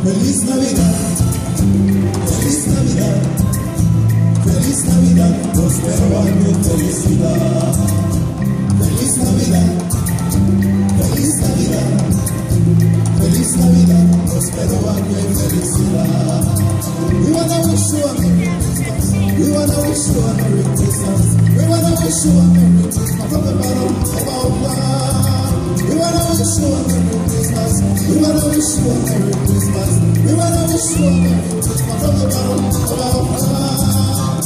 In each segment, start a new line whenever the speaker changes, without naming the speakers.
Feliz Navidad, feliz Navidad, feliz Navidad, próspero año y felicidad. Feliz Navidad, feliz Navidad, feliz Navidad, próspero año y felicidad. We wanna wish you a Merry Christmas. We wanna wish you a Merry Christmas. We wanna wish you a Merry Christmas from the bottom of our heart. We wanna wish you a Merry Christmas. We wanna wish you a Merry Christmas. We wanna wish you a Merry Christmas from the bottom of our heart.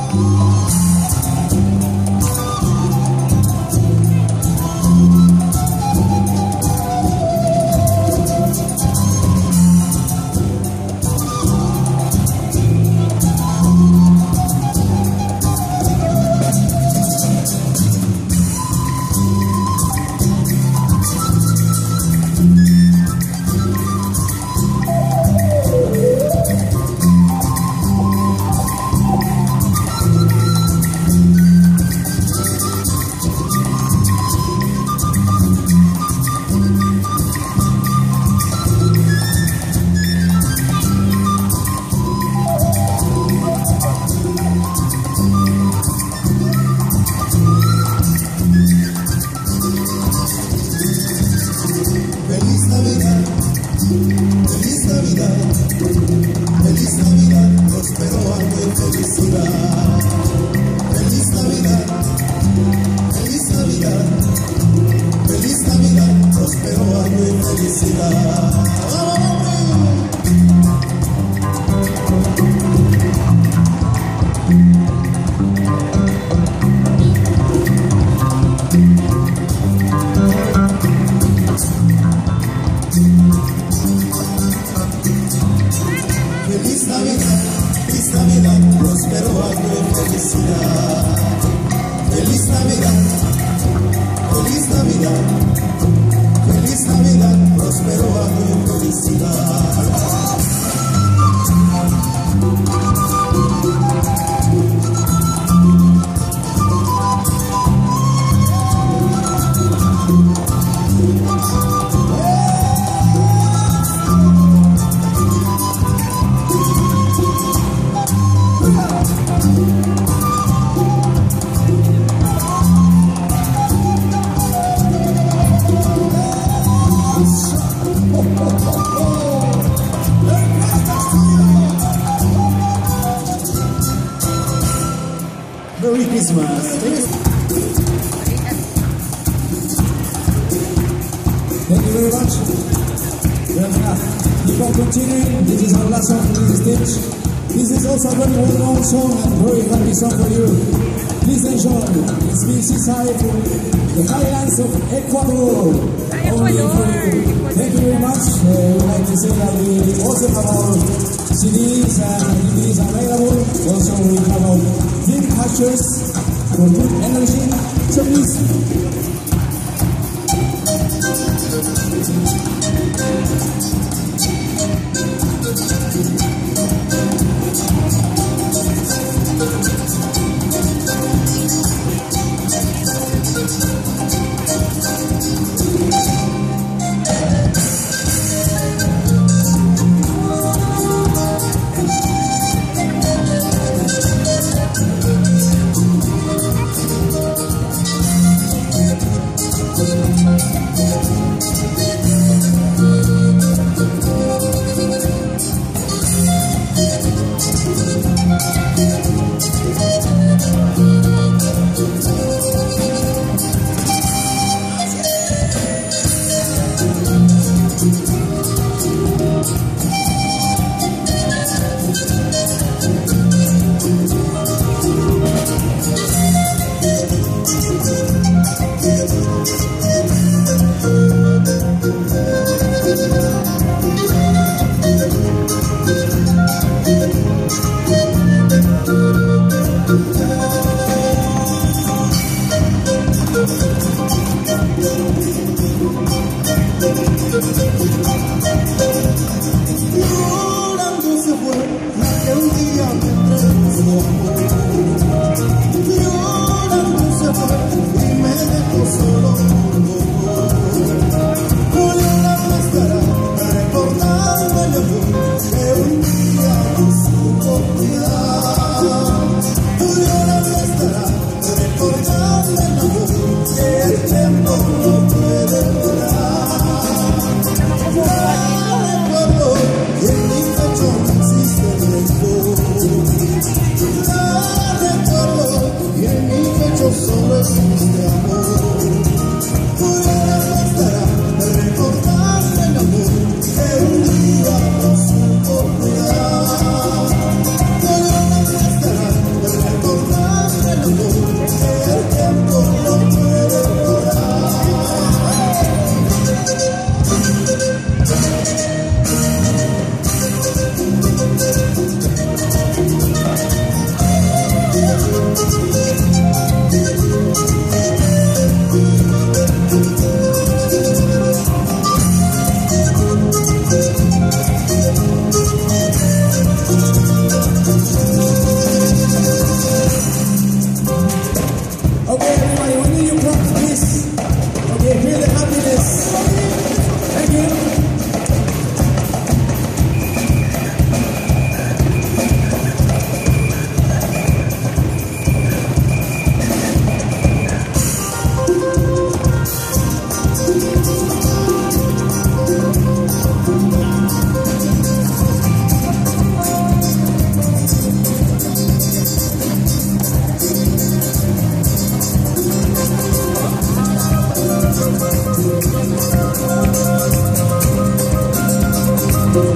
Feliz Navidad, feliz Navidad, próspero año y felicidad. Feliz Navidad, feliz Navidad, feliz Navidad, próspero año y felicidad. Feliz Navidad, próspero año y felicidad. Feliz Navidad, feliz Navidad, feliz Navidad, próspero año y felicidad. Merry Christmas. Thank you very much. Well enough. Keep on continuing. This is our last song for this stage. This is also a very well-known song and very happy song for you. Please enjoy. It's BC from the highlands of Ecuador. Only for you. Thank you very much. We'd like to say that we also have our CDs and DVDs available. Also we have our dream catchers for good energy. So please.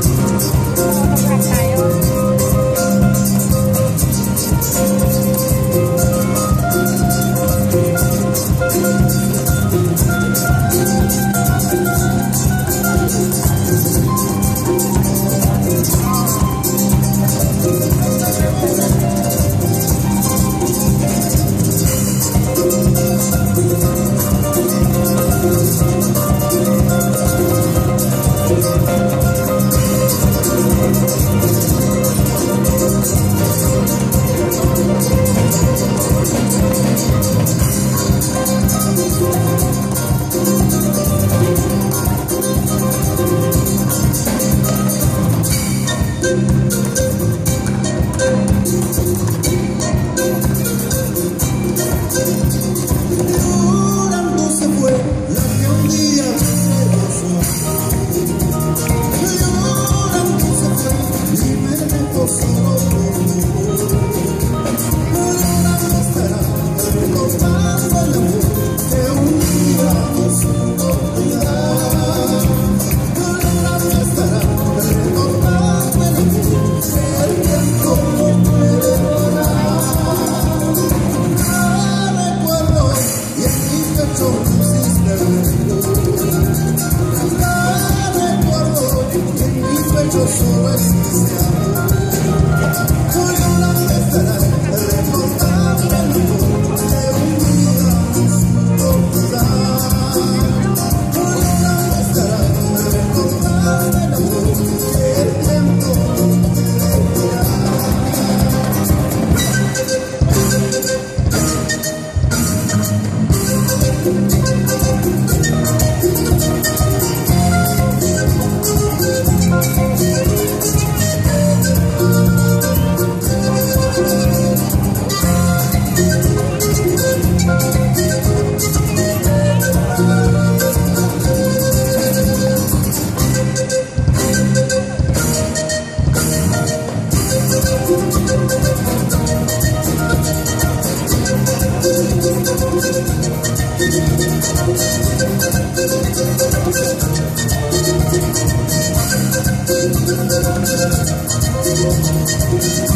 Thank you.